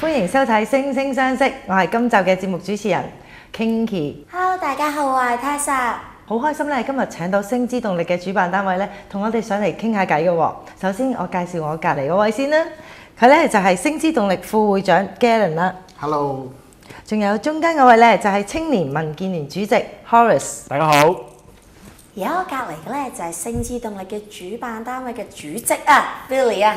歡迎收睇《星聲相識》，我係今集嘅節目主持人 Kinky。 Hello， 大家好，我係 Tessa。 好開心咧，今日請到星之動力嘅主辦單位咧，同我哋上嚟傾下偈嘅喎。首先，我介紹我隔離嗰位先啦，佢咧就係星之動力副會長 Galen 啦。 Hello。 仲有中間嗰位咧就係青年民建聯主席 Horace。 大家好。 而家我隔離嘅咧就係星之動力嘅主辦單位嘅主席啊 ，Billy 啊。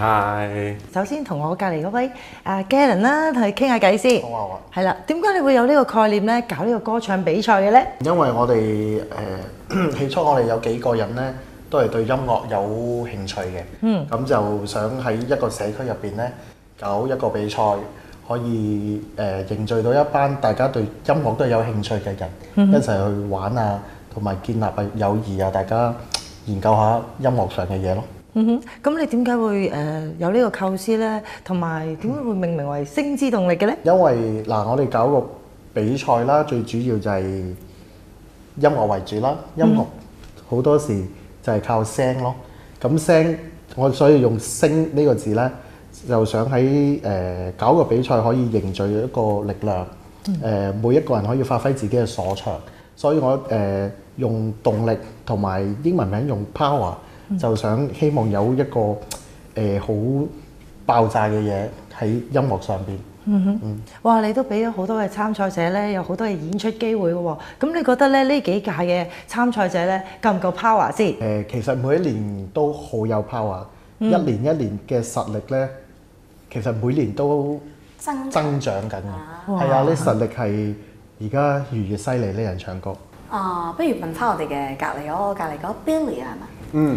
Hi。 首先同我隔離嗰位Galen 啦，同佢傾下偈先。 好啊好啊。 係啦，點解你會有呢個概念咧，搞呢個歌唱比賽嘅咧？ 因為我哋起初我哋有幾個人咧，都係對音樂有興趣嘅。咁就想喺一個社區入邊咧，搞一個比賽，可以凝聚到一班大家對音樂都係有興趣嘅人，一齊去玩啊，同埋建立友誼啊，大家研究下音樂上嘅嘢咯。 咁你點解會有呢個構思咧？同埋點解會命名為星之動力嘅咧？ 因為嗱，我哋搞個比賽啦，最主要就係音樂為主啦。音樂好多時就係靠聲咯。咁聲，我所以用聲呢個字咧，就想喺搞個比賽可以凝聚一個力量。每一個人可以發揮自己嘅所長。所以我用動力同埋英文名用 power，就想希望有一個好爆炸嘅嘢喺音樂上邊。 哇！你都俾咗好多嘅參賽者咧，有好多嘅演出機會嘅喎。咁你覺得咧呢幾屆嘅參賽者咧夠唔夠 power 先？ 其實每一年都好有 power，一年一年嘅實力咧，其實每年都增長緊嘅。係啊，呢實力係而家越嚟越犀利呢人唱歌。 不如問翻我哋嘅隔離嗰 Billy 係咪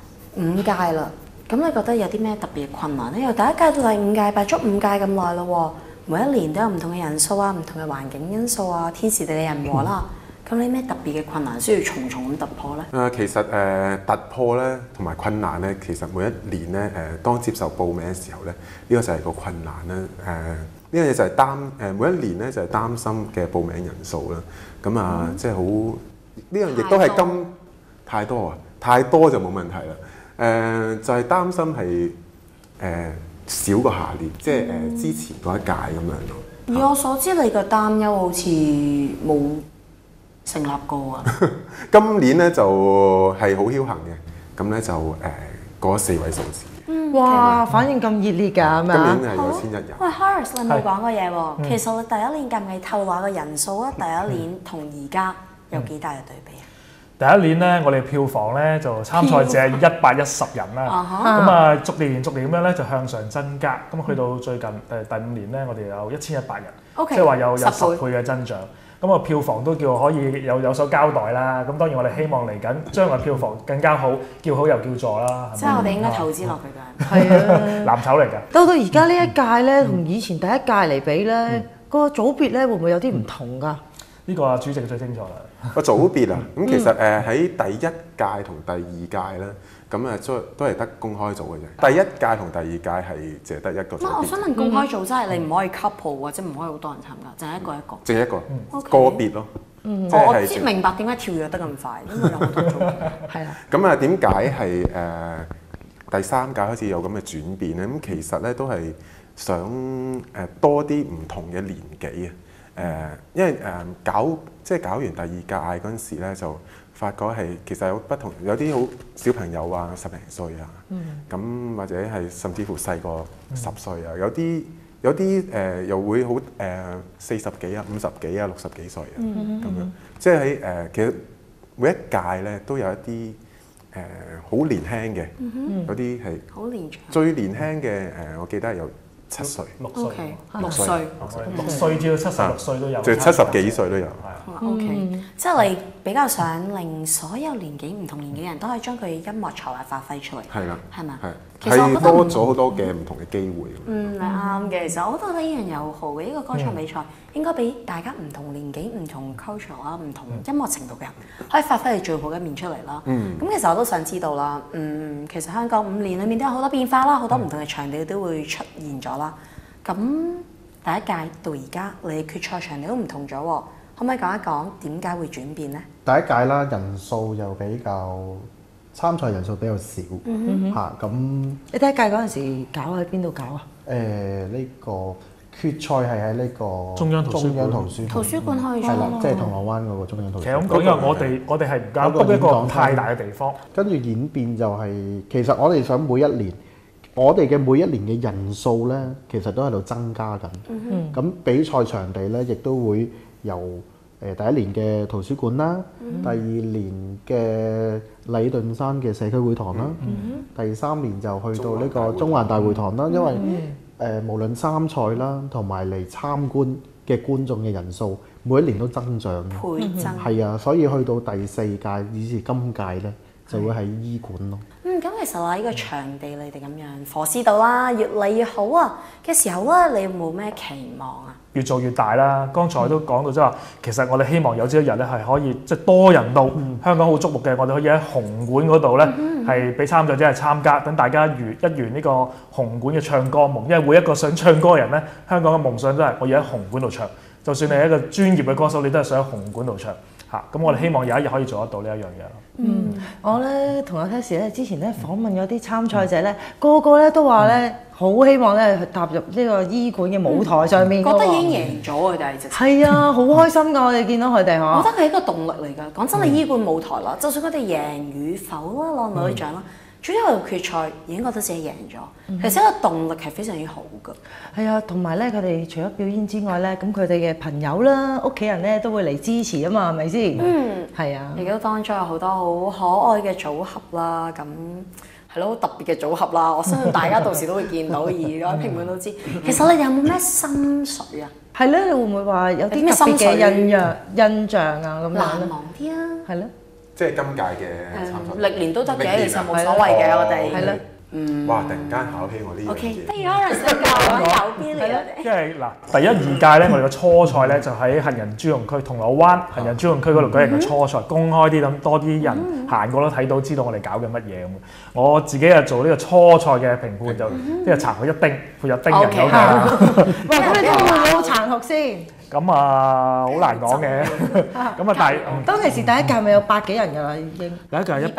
？5屆啦，咁你覺得有啲咩特別嘅困難咧？由第一屆到第5屆，擺足5屆咁耐咯喎，每一年都有唔同嘅人數啊、唔同嘅環境因素啊、天時地利人和啦。咁你咩特別嘅困難需要重重咁突破咧？ 其實突破咧同埋困難咧，其實每一年咧當接受報名嘅時候咧，呢個就係個困難啦。呢樣嘢就係每一年咧就係擔心嘅報名人數啦。咁即係好呢樣亦都係太多啊，太多就冇問題啦。就係擔心係少過下年，即係之前嗰一屆咁樣咯。 以我所知，你嘅擔憂好似冇成立過啊！ 今年咧就係好僥倖嘅，咁咧就過咗4位數字。 哇！反應咁熱烈㗎，係咪啊？ 今年係有11人。 喂 ，Horace， 你冇講過嘢喎。其實你第一年計唔計透露下個人數啊？第一年同而家有幾大嘅對比啊？ 第一年咧，我哋票房咧就參賽者110人啦。咁逐年咁樣咧就向上增加。咁去到最近第5年咧，我哋有1100人，即係話有10倍嘅增長。咁票房都叫可以有所交代啦。咁當然我哋希望嚟緊將來票房更加好，叫好又叫座啦。 即係我哋應該投資落去㗎。 係啊， 藍籌嚟㗎。 到而家呢一屆咧，同以前第一屆嚟比咧，個組別咧會唔會有啲唔同㗎？ 呢個主席最清楚啦。 個組別啊，咁其實喺第一屆同第二屆咧，咁都係得公開組嘅啫。第一屆同第二屆係淨係得一個組別。 我想問公開組真係你唔可以 couple 或者唔可以好多人參加，淨係一個一個。 淨係一個個別咯。 我知明白點解跳躍得咁快，因為有好多組。 係啦。 咁點解係第3屆開始有咁嘅轉變咧？咁其實咧都係想多啲唔同嘅年紀啊。因為搞完第2屆嗰陣時咧，就發覺係其實有不同，有啲好小朋友啊，10零歲啊，咁或者係甚至乎細過10歲啊，有啲又會好40幾啊、50幾啊、60幾歲啊咁樣，即係喺其實每一屆咧都有一啲好年輕嘅，有啲係好年長。 最年輕嘅我記得係有7歲、 6歲 ，6歲至到76歲都有， 即係70幾歲都有。 OK，即係你比較想令所有年紀唔同年紀嘅人都可以將佢音樂才華發揮出嚟。係啦，係嘛？ 係多咗好多嘅唔同嘅機會。 你啱嘅。其實我覺得呢樣有好嘅，呢個歌唱比賽應該俾大家唔同年紀、唔同 culture 啊、唔同音樂程度嘅人可以發揮你最好嘅一面出嚟啦。咁其實我都想知道啦，其實香港5年裏面都有好多變化啦，好多唔同嘅場地都會出現咗啦。咁第一屆到而家，你決賽場地都唔同咗喎，可唔可以講一講點解會轉變呢？ 第一屆啦，人數又比較參賽人數比較少嚇，咁你第一屆嗰陣時搞喺邊度搞啊？ 呢個決賽係喺呢個中央圖書館圖書館可以係啦，即係銅鑼灣嗰個中央圖書館。 其實咁講，因為我哋係唔敢 book 一個太大嘅地方。 跟住演變就係，其實我哋想每一年，我哋嘅每一年嘅人數咧，其實都喺度增加緊。咁比賽場地咧，亦都會由第一年嘅圖書館啦，第二年嘅禮頓山嘅社區會堂啦，第三年就去到呢個中環大會堂啦。因為無論參賽啦，同埋嚟參觀嘅觀眾嘅人數，每一年都增長嘅， 倍增。 係啊，所以去到第四屆以至今屆咧，就會喺醫館咯。 咁其實啦，呢個場地你哋咁樣火師道啦，越嚟越好啊嘅時候咧，你有冇咩期望啊？ 越做越大啦！剛才都講到即係話，其實我哋希望有朝一日咧係可以即係多人到香港好矚目嘅，我哋可以喺紅館嗰度咧係俾參賽者係參加，等大家圓呢個紅館嘅唱歌夢。因為每一個想唱歌嘅人咧，香港嘅夢想都係我要喺紅館度唱。就算你係一個專業嘅歌手，你都係想喺紅館度唱嚇。咁我哋希望有一日可以做得到呢一樣嘢。 我咧同阿 Tessie 咧之前咧訪問咗啲參賽者咧，個個咧都話咧好希望咧去踏入呢個醫館嘅舞台上面。 覺得已經贏咗佢哋直情。 係啊，好開心㗎！我哋見到佢哋嗬。 我覺得佢係一個動力嚟㗎。講真，你醫館舞台啦，就算佢哋贏與否啦，攞唔攞啲獎啦，最後決賽已經覺得自己贏咗。其實一個動力係非常之好㗎。 係啊，同埋咧，佢哋除咗表演之外咧，咁佢哋嘅朋友啦、屋企人咧都會嚟支持啊嘛，係咪先？係啊。亦都當中有好多好可愛嘅組合啦，咁係咯，好特別嘅組合啦。我相信大家到時都會見到，而家評判都知。其實你哋有冇咩心水啊？係咧，你會唔會話有啲特別嘅印象啊咁樣咧？難忘啲啊！係咧。 即係今屆嘅參賽， 歷年都得嘅，其實冇所謂嘅，我哋係咯。 哇！突然間考起我呢樣嘢。 不如可能想教我有邊嚟嘅？ 因為嗱，第一二屆咧，我哋嘅初賽咧就喺行人專用區銅鑼灣行人專用區嗰度舉行嘅初賽，公開啲咁，多啲人行過都睇到，知道我哋搞緊乜嘢咁。我自己啊做呢個初賽嘅評判，就即係殘酷一丁，配入丁人有嘅。 喂，咁你哋會唔會好殘酷先？ 咁啊，好難講嘅。咁啊，但係當其時第一屆咪有100幾人㗎啦，已經。 第一屆係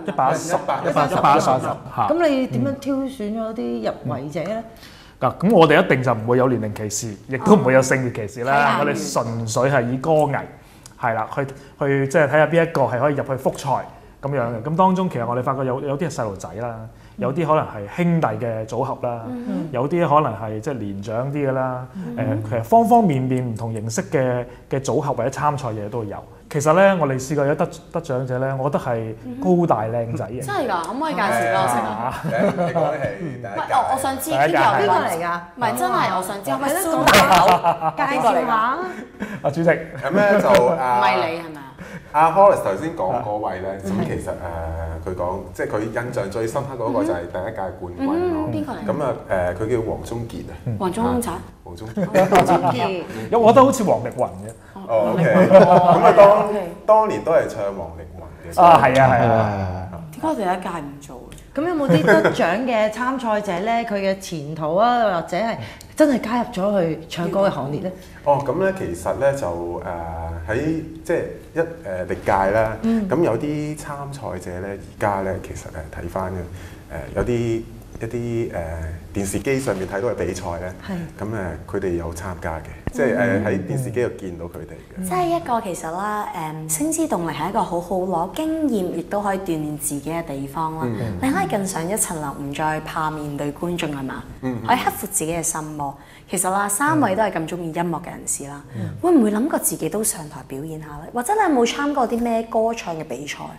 110嚇。 咁你點樣挑選咗啲入圍者咧？ 嗱，咁我哋一定就唔會有年齡歧視，亦都唔會有性別歧視啦。我哋純粹係以歌藝係啦，去即係睇下邊一個係可以入去複賽咁樣嘅。咁當中其實我哋發覺有啲係細路仔啦。有啲可能係兄弟嘅組合啦，有啲可能係即係年長啲嘅啦。其實方方面面唔同形式嘅組合或者參賽嘢都有。其實咧，我哋試過有得獎者咧，我覺得係高大靚仔嘅。 真係㗎，可唔可以介紹俾我識啊？ 你講係第一屆。 我想知邊個嚟㗎？唔係真係，我想知可唔可以蘇大口介紹下？ 阿主席。 咁咧就唔係你係咪啊？ 阿 Horace 頭先講嗰位咧，咁其實佢講即係佢印象最深刻嗰個就係第一屆冠軍咯。邊個嚟？咁啊佢叫黃宗傑啊。 黃宗澤。 黃宗傑。 我覺得好似黃力宏嘅。 哦 OK。咁啊當年都係唱黃力宏嘅。 啊係啊。 點解我哋第一屆唔做？ 咁有冇啲得獎嘅參賽者咧？佢嘅前途啊，或者係真係加入咗去唱歌嘅行列咧？ 哦，咁咧其實咧就喺即係歷屆啦，咁有啲參賽者咧，而家咧其實睇翻嘅有一啲電視機上面睇到嘅比賽咧，咁佢哋有參加嘅，即係喺電視機度見到佢哋嘅。 即係一個其實啦，聲之動力係一個好好攞經驗，亦都可以鍛鍊自己嘅地方啦。你可以更上一層樓，唔再怕面對觀眾係嘛？可以克服自己嘅心魔。其實啦，3位都係咁中意音樂嘅人士啦，會唔會諗過自己都上台表演下咧？或者你有冇參過啲咩歌唱嘅比賽？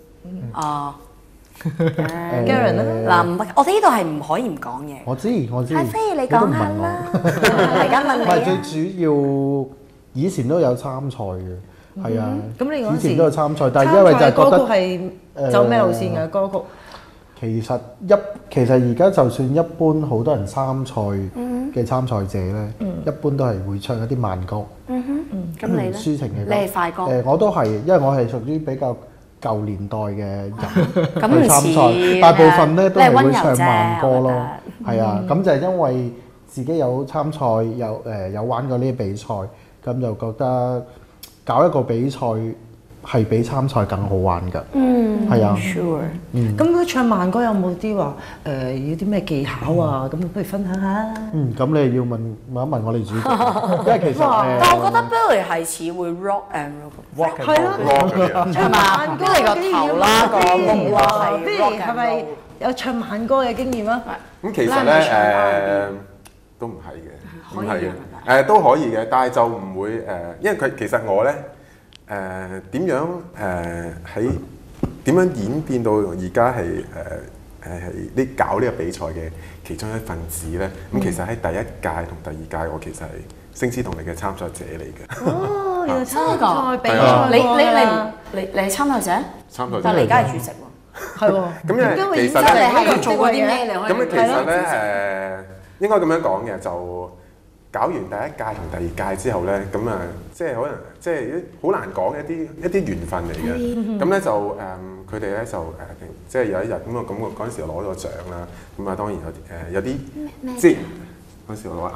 Garen 咧， 嗱，我哋呢度係唔可以唔講嘢。 我知。 係飛兒，你講下啦。而家問你。 唔係最主要，以前都有參賽嘅，係啊。 咁你嗰時以前都有參賽，但係因為就係覺得係走咩路線嘅歌曲？ 其實而家就算一般好多人參賽嘅參賽者咧，一般都係會唱一啲慢歌。 咁你咧？ 抒情嘅歌。 你係快歌？ 我都係，因為我係屬於比較舊年代嘅人去參賽，大部分咧都係會唱慢歌咯。係啊，咁就係因為自己有參賽，有玩過呢啲比賽，咁就覺得搞一個比賽係比參賽更好玩㗎。係啊。 Sure。 咁佢唱慢歌有冇啲話要啲咩技巧啊？咁不如分享下。 咁你要問一問我哋主角，因為其實但我覺得 Billy 係似會 rock and roll。 係咯，唱慢歌你個頭啦，個夢啦，係 Billy 係咪有唱慢歌嘅經驗啊？ 咁其實咧都唔係嘅，唔係嘅，都可以嘅，但係就唔會因為佢其實我咧點樣喺點樣演變到而家係呢搞呢個比賽嘅其中一份子咧。咁其實喺第一屆同第二屆，我其實係聲嘶動力嘅參賽者嚟嘅。 哦，原來參賽比賽你係參賽者？ 參賽者， 但係你而家係主席喎。 係喎。 咁其實你係做過啲咩？你可以咁其實咧應該咁樣講嘅，就搞完第一屆同第二屆之後咧，咁即係可能即係好難講一啲緣分嚟嘅。咁咧就佢哋咧就即係有一日咁我嗰陣時攞咗獎啦。咁當然有啲即係嗰陣時我攞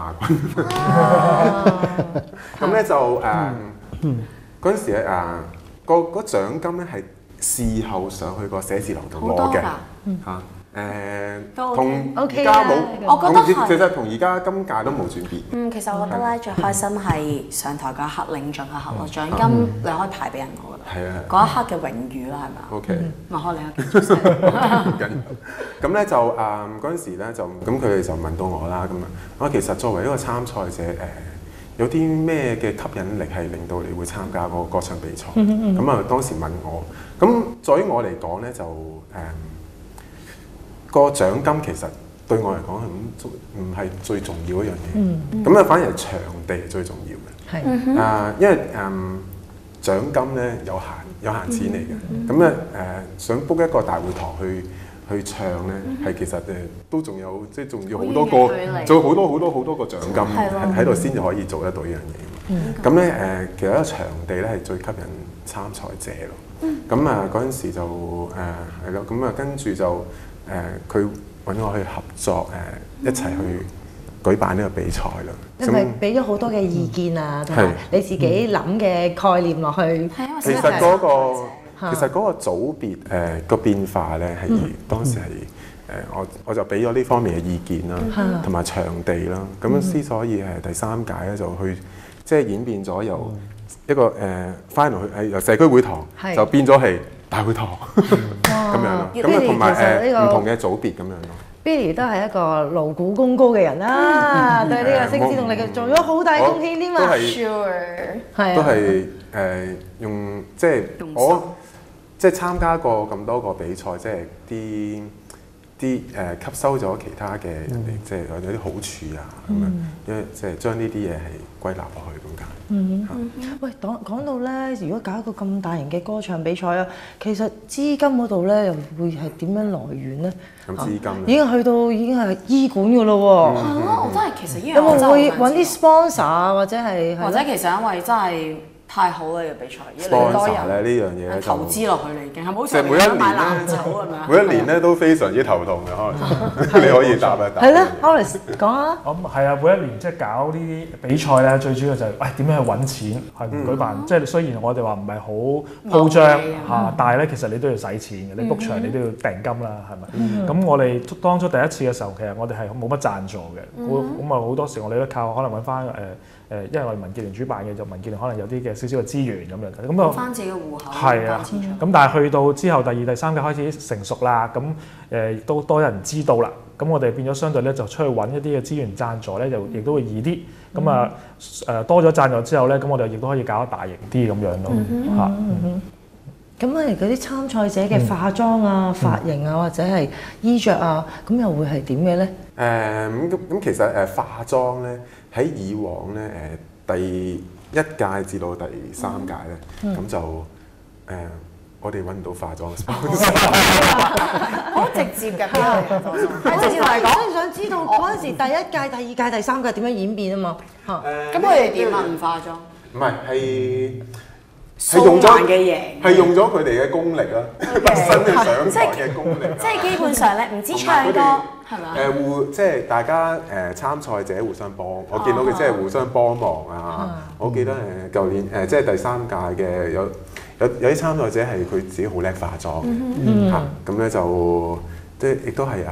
亞軍。咁咧就嗰陣時咧個獎金咧係事後上去個寫字樓度攞嘅嚇。同而家冇， 我覺得其實同而家今屆都冇轉變。 其實我覺得咧最開心係上台嗰一刻領獎嗰刻咯，獎金你可以排俾人，我覺得。 係啊。 嗰一刻嘅榮譽啦，係咪啊 ？OK。 我開你一件緊要。咁咧就嗰陣時咧就咁佢哋就問到我啦，咁其實作為一個參賽者有啲咩嘅吸引力係令到你會參加個歌唱比賽？咁當時問我，咁在於我嚟講咧就個獎金其實對我嚟講係唔係最重要一樣嘢，咁反而係場地係最重要嘅。係因為獎金咧有限錢嚟嘅，咁咧想 book 一個大會堂去唱咧，係其實都仲有即係仲要好多個，仲有好多個獎金喺度先至可以做得到呢樣嘢。咁咧其實一個場地咧係最吸引參賽者咯。咁嗰陣時就係咯，咁跟住就。佢揾我去合作一齊去舉辦呢個比賽啦。 你咪俾咗好多嘅意見啊，同埋你自己諗嘅概念落去。 其實嗰個組別個變化咧係當時係我就俾咗呢方面嘅意見啦，同埋場地啦。咁之所以第三屆咧就去即係演變咗由一個final 去由社區會堂就變咗係大會堂咁樣咯，咁同埋唔同嘅組別咁樣咯。 Billy 都係一個勞苦功高嘅人啦，對呢個聲嘶動力做咗好大貢獻添嘛。 Sure， 都係用即係我即係參加過咁多個比賽，即係啲吸收咗其他嘅人哋，即係有啲好處啊咁樣，因為即係將呢啲嘢係歸納落去咁解。 喂，講到咧，如果搞一個咁大型嘅歌唱比賽啊，其實資金嗰度咧又會係點樣來源咧？ 咁資金已經去到已經係醫館㗎咯喎。 我真係其實有冇會揾啲 sponsor 啊，或者係或者其實因為真係太好啦嘅比賽，越嚟越多人咧呢樣嘢投資落去啦已經，係咪好似每一年買爛酒咁樣？ 每一年咧都非常之頭痛嘅，可能你可以答一答。 係咧 Alex 講下。 咁係啊，每一年即係搞呢啲比賽咧，最主要就係點樣去揾錢去舉辦。即係雖然我哋話唔係好鋪張嚇，但係咧其實你都要使錢嘅，你 book 場你都要訂金啦，係咪？咁我哋當初第一次嘅時候，其實我哋係冇乜贊助嘅，咁好多時我哋都靠可能揾翻因為我哋民建聯主辦嘅，就民建聯可能有啲嘅少少嘅資源咁樣，咁就翻自己嘅戶口係啊。咁但係去到之後第二、第三屆開始成熟啦，咁都多人知道啦，咁我哋變咗相對咧就出去揾一啲嘅資源贊助咧，就亦都會易啲。咁多咗贊助之後咧，咁我哋亦都可以搞得大型啲咁樣咯嚇。 咁嗰啲參賽者嘅化妝啊、髮型啊，或者係衣着啊，咁又會係點嘅咧？ 咁其實化妝咧喺以往咧第一屆至到第三屆咧，咁就我哋揾唔到化妝 sponsor， 好直接嘅，係直接嚟講。 所以想知道嗰陣時第一屆、第二屆、第三屆點樣演變啊嘛嚇。 咁佢哋點啊？唔化妝？ 唔係係用咗嘅嘢， 係用咗佢哋嘅功力啦，畢生嘅上台嘅功力。 即係基本上咧，唔知唱歌係咪？ 即係大家參賽者互相幫，我見到佢即係互相幫忙啊！我記得舊年即係第三屆嘅有啲參賽者係佢自己好叻化妝嚇，咁咧就即係亦都係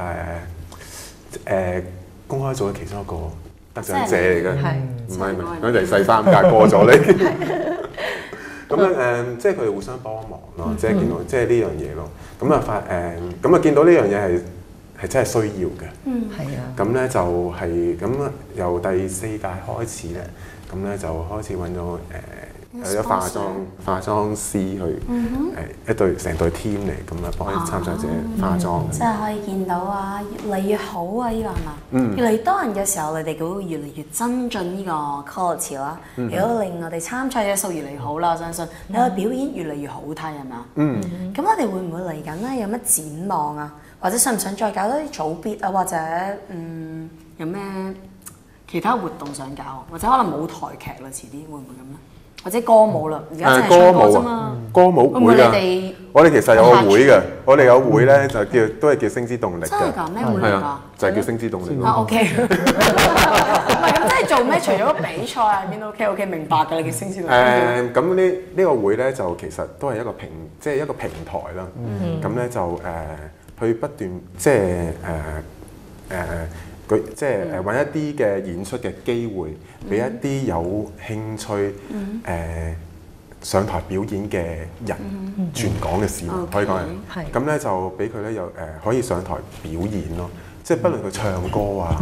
公開咗其中一個得獎者嚟嘅，唔係嗰陣細3屆過咗你。咁樣即係佢哋互相幫忙咯，即係見到即係呢樣嘢咯。咁啊咁啊見到呢樣嘢係真係需要嘅。 係啊。 咁咧就係咁由第4屆開始咧，咁咧就開始揾咗有咗化妝師去成隊 team 嚟咁啊，幫啲參賽者化妝。 即係可以見到啊，越嚟越好啊！呢個係嘛？越嚟越多人嘅時候，你哋會越嚟越增進呢個 quality 啦，亦都令我哋參賽者數越嚟越好啦。我相信你嘅表演越嚟越好睇係嘛？咁我哋會唔會嚟緊咧？有乜展望啊？或者想唔想再搞多啲組別啊？或者有咩其他活動想搞？或者可能舞台劇啦，遲啲會唔會咁咧？或者歌舞啦，而家淨係唱歌啫嘛。 歌舞會㗎，我哋其實有個會嘅，我哋有會咧就都係叫星之動力嘅。 真係㗎？咩會嚟㗎？ 就係叫星之動力。 OK。唔係咁，即係做咩？除咗比賽啊，邊 OK，明白㗎，你叫星之動力。 咁呢個會咧就其實都係一個即係一個平台啦。咁咧就去不斷即係佢即係揾一啲嘅演出嘅機會，俾一啲有興趣上台表演嘅人，全港嘅市民可以講係。咁咧就俾佢咧有可以上台表演咯，即係不論佢唱歌啊、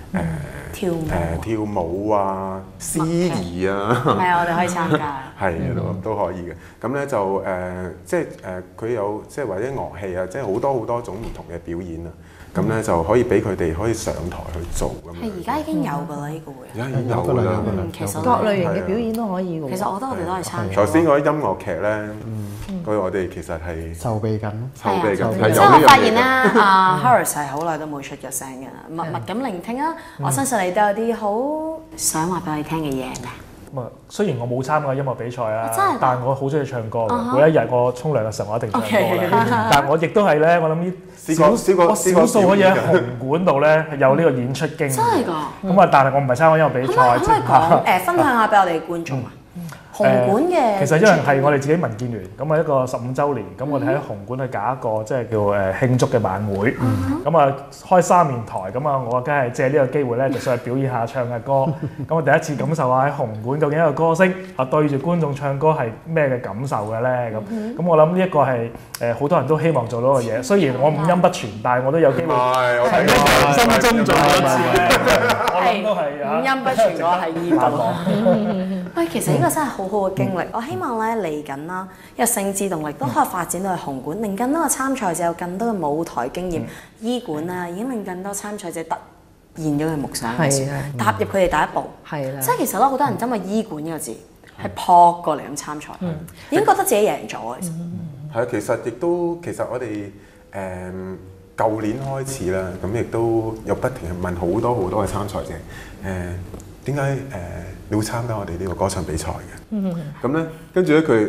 跳舞啊、司儀啊， 係啊，我哋可以參加。 係都可以嘅。咁咧就即係佢有即係或者樂器啊，即係好多種唔同嘅表演啊。咁咧就可以俾佢哋可以上台去做咁樣。 係而家已經有㗎啦，呢個會。 而家已經有㗎啦。 其實各類型嘅表演都可以喎。 其實我覺得我哋都係參與。 頭先嗰啲音樂劇咧，我哋其實係籌備緊。 即係我發現咧，阿 Horace 係好耐都冇出過聲嘅，默默咁聆聽啊！我相信你都有啲好想話俾我哋聽嘅嘢嘅。 雖然我冇參加音樂比賽啊，但我好中意唱歌嘅。每一日我沖涼嘅時候，我一定唱歌啦。但我亦都係咧，我諗少數可以喺紅館度咧有呢個演出經驗。 真係㗎！ 咁啊，但係我唔係參加音樂比賽。 可唔可以講分享下俾我哋觀眾啊？紅館嘅其實因為係我哋自己民建聯咁啊一個15週年，咁我哋喺紅館去搞一個即係叫慶祝嘅晚會，咁啊開3面台，咁啊我梗係借呢個機會咧就上去表演下唱嘅歌，咁我第一次感受下喺紅館究竟一個歌星啊對住觀眾唱歌係咩嘅感受嘅咧咁我諗呢一個係好多人都希望做到嘅嘢，雖然我五音不全，但係我都有機會喺心中做一次咧，我諗都係五音不全嗰個係依度。喂，其實呢個真係好好嘅經歷，我希望咧嚟緊啦，因為星之動力都可以發展到去紅館，令更多嘅參賽者有更多嘅舞台經驗。醫館啊，已經令更多參賽者突現咗佢夢想，踏入佢哋第一步。係啦，即係其實咧，好多人因為醫館呢個字係撲過嚟咁參賽，已經覺得自己贏咗。其實係啊，其實我哋舊年開始啦，咁亦都有不停問好多嘅參賽者點解你會參加我哋呢個歌唱比賽嘅？咁咧，跟住咧佢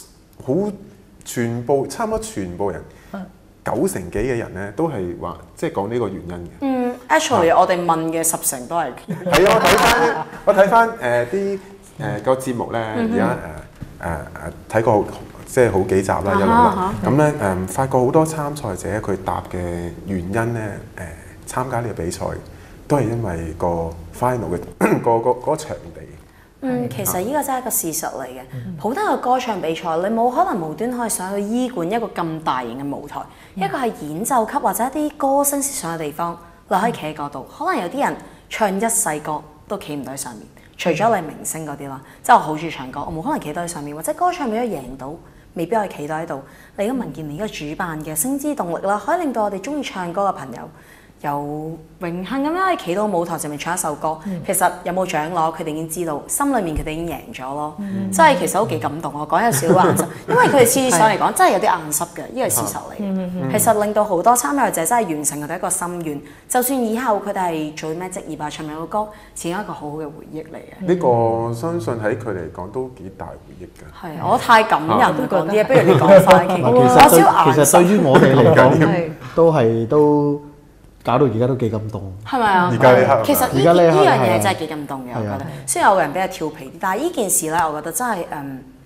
差唔多全部人90%幾嘅人咧都係話，即係講呢個原因嘅。 actually 我哋問嘅10成都係。 係啊，我睇翻啲個節目咧，而家睇過即係好幾集啦，一路啦。咁咧發覺好多參賽者佢答嘅原因咧，參加呢個比賽都係因為個 final 嘅嗰場地。 其實呢個真係一個事實嚟嘅。普通嘅歌唱比賽，你冇可能無端可以上去醫館一個咁大型嘅舞台，一個係演奏級或者一啲歌星上嘅地方，你可以企喺嗰度。可能有啲人唱一世歌都企唔到喺上面，除咗你明星嗰啲啦，即係我好中意唱歌，我冇可能企到喺上面，或者歌唱比賽贏到，未必可以企到喺度。你而家民建聯而家主辦嘅星之動力啦，可以令到我哋中意唱歌嘅朋友有榮幸咁樣可以企到舞台上面唱一首歌，其實有冇獎攞，佢哋已經知道，心裏面佢哋已經贏咗咯。真係其實都幾感動，我講有少少眼濕，因為佢哋次次上嚟講真係有啲眼濕嘅，呢個係事實嚟嘅。其實令到好多參賽者真係完成佢哋一個心願，就算以後佢哋係做咩職業啊，唱咩嘅歌，始終一個好好嘅回憶嚟嘅。 呢個相信喺佢嚟講都幾大回憶㗎。 係，我太感人啦講啲嘢，不如你講翻。 其實對於我哋嚟講，都搞到而家都幾感動， 係咪啊？ 而家呢刻， 其實呢樣嘢真係幾感動嘅，我覺得。雖然有個人比較調皮啲，但係呢件事咧，我覺得真係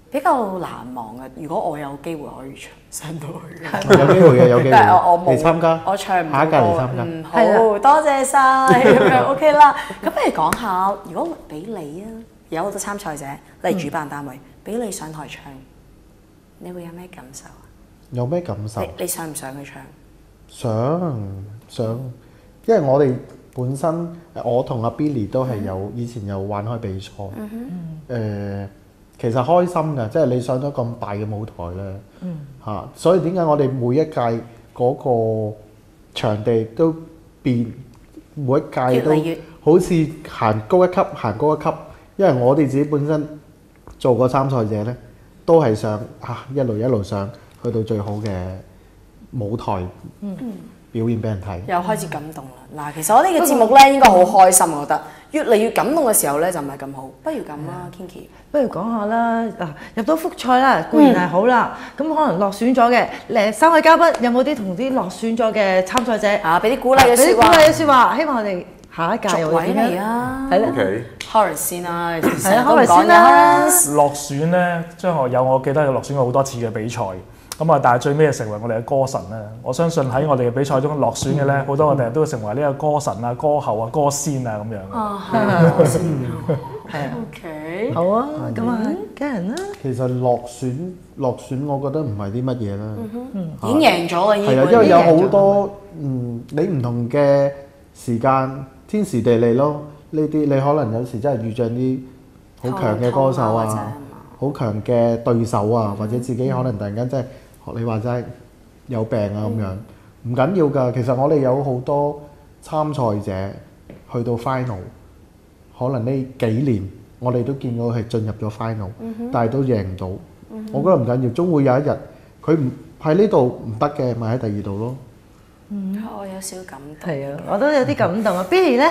比較難忘嘅。如果我有機會可以上到去嘅， 有機會嘅，有機會。 但係我冇嚟參加， 我唱唔到。 下一屆嚟參加。 好，多謝晒咁樣 OK 啦。咁不如講下，如果俾你啊，有好多參賽者，你係主辦單位，俾你上台唱，你會有咩感受啊？ 有咩感受？ 你想唔想去唱？ 想，因為我哋本身我同阿 Billy 都係以前有玩開比賽，其實開心㗎，即係你上咗咁大嘅舞台咧，所以點解我哋每一屆嗰個場地都變，每一屆都好似行高一級，因為我哋自己本身做過參賽者咧，都係想一路上去到最好嘅舞台表現俾人睇， 又開始感動啦！嗱，其實我哋嘅節目咧應該好開心，我覺得越嚟越感動嘅時候咧就唔係咁好，不如咁啦 ，Kinky， 不如講下啦。嗱，入到複賽啦，固然係好啦，咁可能落選咗嘅3位嘉賓有冇啲同啲落選咗嘅參賽者俾啲鼓勵嘅説話， 希望我哋下一屆又會點樣啊？ 係啦 ，Horace 先啦， 係啊，Horace先啦。 落選咧，張學友我記得有落選過好多次嘅比賽。咁啊！但係最尾成為我哋嘅歌神咧。我相信喺我哋嘅比賽中落選嘅咧，好多我哋都會成為呢個歌神啊、歌后啊、歌仙啊咁樣。 係啊。 OK。 好啊，咁啊，Karen啦。 其實落選，我覺得唔係啲乜嘢啦。 已經贏咗啦，已經。 係啊，因為有好多你唔同嘅時間，天時地利咯。呢啲你可能有時真係遇着啲好強嘅歌手啊，好強嘅對手啊，或者自己可能突然間真係。學你話齋有病啊咁樣，唔緊要㗎。其實我哋有好多參賽者去到 final， 可能呢幾年我哋都見到係進入咗 final，但係都贏唔到。我覺得唔緊要，終會有一日佢唔喺呢度唔得嘅，咪喺第二度咯。 我有少少感動。 係啊，我都有啲感動啊。Billy 咧？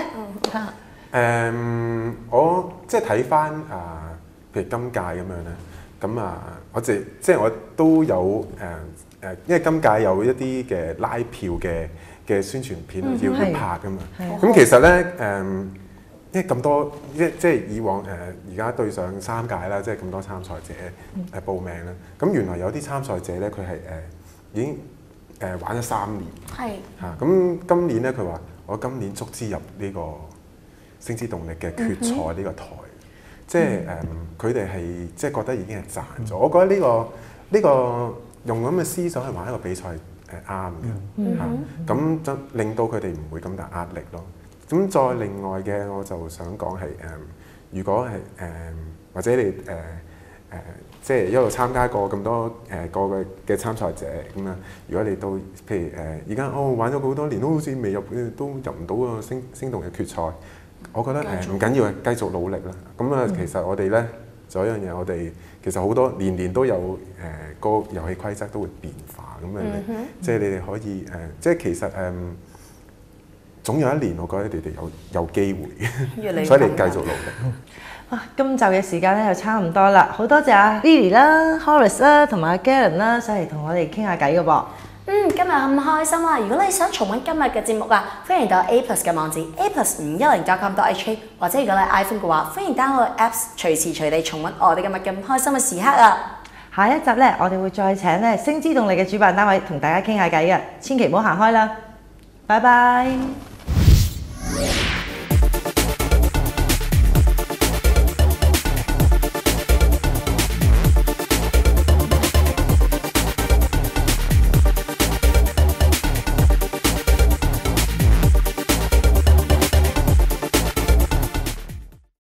我即係睇翻譬如今屆咁樣咧。咁我即係我都有因為今屆有一啲嘅拉票嘅宣傳片要拍㗎嘛。咁其實咧因為咁多即係以往而家對上3屆啦，即係咁多參賽者報名啦。咁原來有啲參賽者咧，佢係已經玩咗3年。係咁今年咧，佢話我今年足之入呢個星之動力嘅決賽呢個台。即係佢哋係即係覺得已經係賺咗。我覺得呢個用咁嘅思想去玩一個比賽係啱嘅嚇。咁就令到佢哋唔會咁大壓力咯。咁再另外嘅，我就想講係如果係或者你即係一路參加過咁多個嘅參賽者咁啊，如果你到譬如而家玩咗好多年都好似未都入唔到個星動嘅決賽。我覺得唔緊要嘅，繼續努力啦。咁其實我哋咧仲有一樣嘢，我哋其實好多年都有個遊戲規則都會變化咁樣。即係你哋可以即係其實總有一年，我覺得你哋有機會，所以你繼續努力。 哇！今集嘅時間咧又差唔多啦，好多謝阿 Billy 啦、Horace 啦同埋阿 Galen 啦，上嚟同我哋傾下偈嘅噃。 今日咁開心啊！如果你想重溫今日嘅節目啊，歡迎到 A+ 嘅網址 a+510.com.hk， 或者如果你係 iPhone 嘅話，歡迎 download Apps， 隨時隨地重溫我哋今日咁開心嘅時刻啊！ 下一集咧，我哋會再請咧星之動力嘅主辦單位同大家傾下偈嘅，千祈唔好行開啦！拜拜。